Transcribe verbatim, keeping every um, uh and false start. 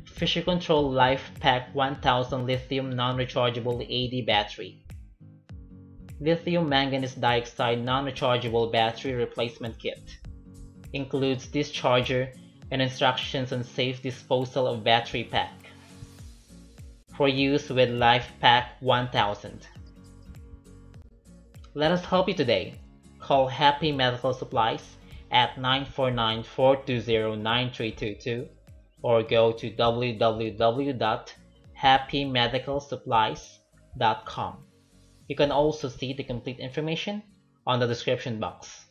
Physio-Control LIFEPAK one thousand Lithium Non-Rechargeable A D Battery. Lithium manganese dioxide non-rechargeable battery replacement kit. Includes discharger and instructions on safe disposal of battery pack. For use with LIFEPAK one thousand. Let us help you today. Call Happy Medical Supplies at nine four nine, four two zero, nine three two two or go to w w w dot happy medical supplies dot com. You can also see the complete information on the description box.